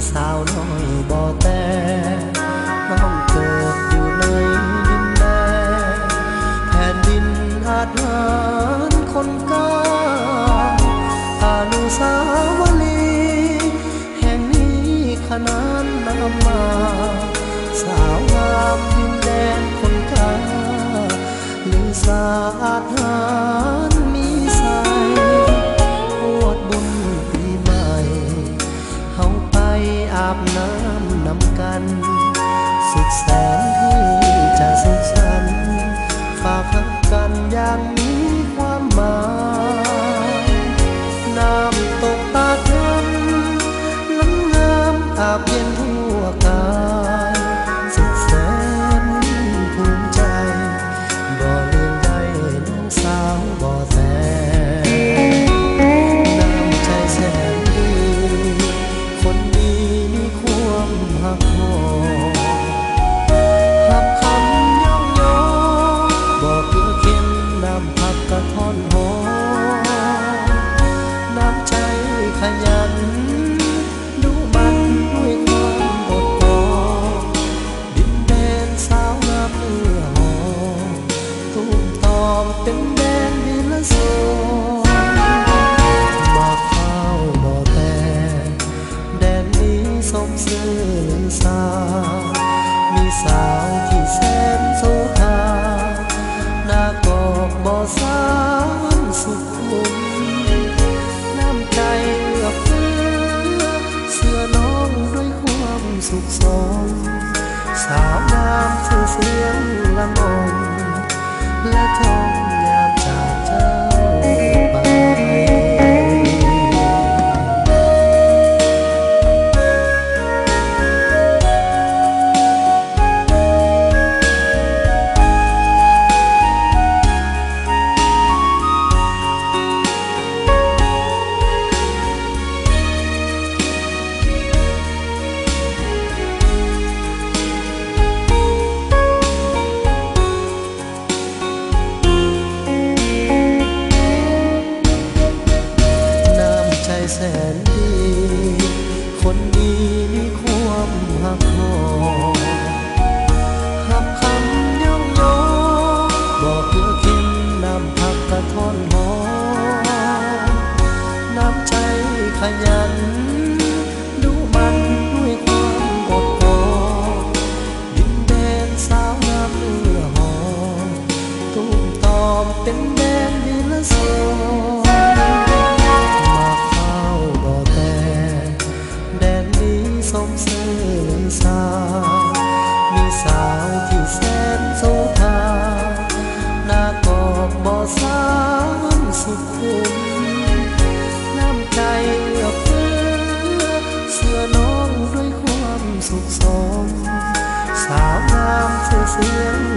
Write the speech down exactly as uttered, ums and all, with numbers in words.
สาวน้อยบ่แต่น้องเกิดอยู่ในดินแดนแผ่นดินอาถรรพ์คนกล้าอนุสาวรีย์แห่งนี้ขนานนำมาสาวงามดินแดนคนกล้าหรือสาอาถรรพ์มีใสโอดบุญปีใหม่เฮาไปอาบน้ำนำกันสุดแสนที่จะสุขสันต์ฝากรักกันอย่างมีความหมายน้ำตกตาดำน้ำงามอาบเย็นทั่วกายสุดแสนภูมิใจบ่ลืมได้น้องสาวบ่แต่น้ำใจแสนดีคนดีมีความหักหอหักคำย่องยอบ่เพื่อเค็มน้ำผักกระท่อนหอน้ำใจขยันดูมันด้วยความอดทนดินแดนสาวงามเนื้อหอมตุ้มตอมเป็นแดนดินละโซมาข้าวบ่แต่แดนนี้สมซื่อหรือสามีสาวที่แสนโสภาหน้ากอกบ่สานสุขุมน้ำใจเอื้อเฟื้อเสื้อน้องด้วยความสุขสมสาวงามชื่อเสียงละมนและทองงามจากเจ้าไปแสนดีคนดีมีความหักหอหักคำย่องยอบอกเพื่อกินน้ำผักกระท่อนหอน้ำใจขยันดูมันด้วยความอดทนดินแดนสาวงามเนื้อหอมตุ้มตอมเป็นแดนดินละโซสมซื่อหรือสามีสาวที่แสนโสภาหน้ากอกบ่สานสุขุมน้ำใจเอื้อเฟื้อเสื้อน้องด้วยความสุขสมสาวงามชื่อเสียง